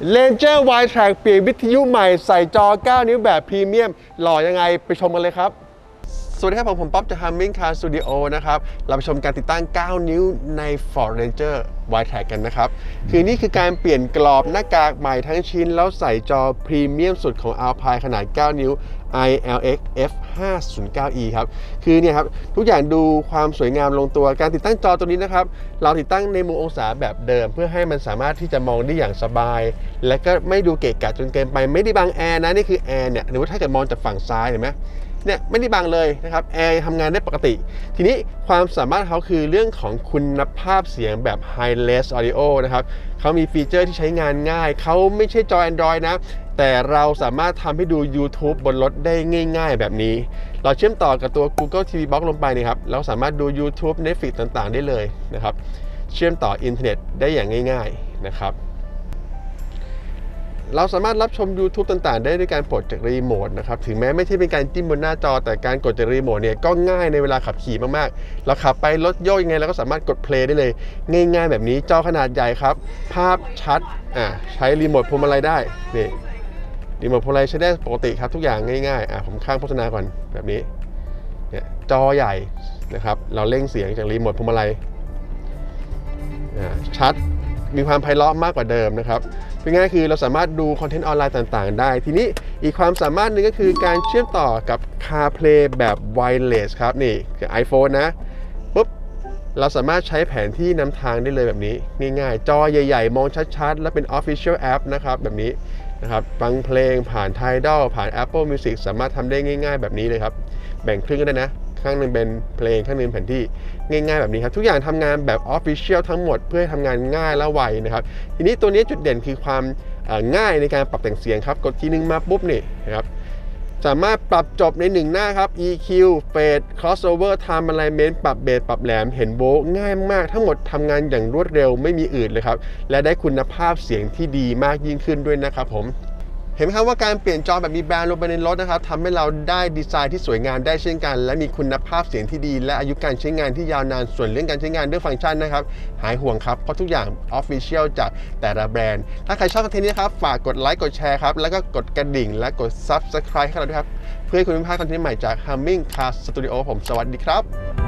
Ranger Y-Track เปลี่ยนวิทยุใหม่ใส่จอ 9 นิ้วแบบพรีเมียมหล่อยังไงไปชมกันเลยครับสวัสดีครับผมป๊อปจาก Humming Car Studio นะครับเราไปชมการติดตั้ง 9 นิ้วใน Ford Ranger Y-Track กันนะครับคือนี่คือการเปลี่ยนกรอบหน้ากากใหม่ทั้งชิ้นแล้วใส่จอพรีเมียมสุดของ Alpine ขนาด 9 นิ้ว ILX F509E ครับคือเนี่ยครับทุกอย่างดูความสวยงามลงตัวการติดตั้งจอตัวนี้นะครับเราติดตั้งในมุมองศาแบบเดิมเพื่อให้มันสามารถที่จะมองได้อย่างสบายและก็ไม่ดูเกะกะจนเกินไปไม่ได้บังแอร์นะนี่คือแอร์เนี่ยหรือว่าถ้าเกิดมองจากฝั่งซ้ายเห็นไหมเนี่ยไม่ได้บังเลยนะครับแอร์ทำงานได้ปกติทีนี้ความสามารถเขาคือเรื่องของคุณภาพเสียงแบบ Hi-Res Audio นะครับเขามีฟีเจอร์ที่ใช้งานง่ายเขาไม่ใช่จอ Android นะแต่เราสามารถทำให้ดู YouTube บนรถได้ง่ายๆแบบนี้เราเชื่อมต่อกับตัว Google TV Box ลงไปนะครับเราสามารถดู YouTube Netflix ต่างๆได้เลยนะครับเชื่อมต่ออินเทอร์เน็ตได้อย่างง่ายๆนะครับเราสามารถรับชม YouTube ต่างๆได้ด้วยการกดจากรีโมทนะครับถึงแม้ไม่ใช่เป็นการจิ้มบนหน้าจอแต่การกดจากรีโมทเนี่ยก็ง่ายในเวลาขับขี่มากๆเราขับไปรถโยกยังไงเราก็สามารถกดเพลย์ได้เลยง่ายๆแบบนี้จอขนาดใหญ่ครับภาพชัดใช้รีโมทพวงมาลัยได้นี่รีโมทพวงมาลัยใช้ได้ปกติครับทุกอย่างง่ายๆผมข้างโฆษณาก่อนแบบนี้เนี่ยจอใหญ่นะครับเราเร่งเสียงจากรีโมทพวงมาลัยชัดมีความไพเราะมากกว่าเดิมนะครับเป็นง่ายคือเราสามารถดูคอนเทนต์ออนไลน์ต่างๆได้ทีนี้อีกความสามารถหนึ่งก็คือการเชื่อมต่อกับ CarPlay แบบ Wireless ครับนี่คือ iPhone นะปุ๊บเราสามารถใช้แผนที่นำทางได้เลยแบบนี้ง่ายๆจอใหญ่ๆมองชัดๆและเป็น Official App นะครับแบบนี้นะครับฟังเพลงผ่าน Tidal ผ่าน Apple Music สามารถทำได้ง่ายๆแบบนี้เลยครับแบ่งครึ่งก็ได้นะข้างหนึ่งเป็นเพลงข้างหนึ่งแผนที่ง่ายๆแบบนี้ครับทุกอย่างทำงานแบบ Official ทั้งหมดเพื่อทำงานง่ายและไวนะครับทีนี้ตัวนี้จุดเด่นคือความง่ายในการปรับแต่งเสียงครับกดทีนึงมาปุ๊บนี่นะครับสามารถปรับจบใน1หน้าครับ EQ Fade Crossover Time Alignment ปรับเบสปรับแหลมเห็นโวลต์ง่ายมากทั้งหมดทำงานอย่างรวดเร็วไม่มีอืดเลยครับและได้คุณภาพเสียงที่ดีมากยิ่งขึ้นด้วยนะครับผมเห็นไหมครับว่าการเปลี่ยนจอแบบมีแบรนด์ลงไปในรถนะครับทำให้เราได้ดีไซน์ที่สวยงามได้เช่นกันและมีคุณภาพเสียงที่ดีและอายุการใช้งานที่ยาวนานส่วนเรื่องการใช้งานด้วยฟังก์ชันนะครับหายห่วงครับเพราะทุกอย่าง Official จากแต่ละแบรนด์ถ้าใครชอบคอนเทนต์นี้ครับฝากกดไลค์กดแชร์ครับแล้วก็กดกระดิ่งและกด Subscribe ให้เราด้วยครับเพื่อให้คุณไม่พลาดคอนเทนต์ใหม่จาก Humming Car Studio ผมสวัสดีครับ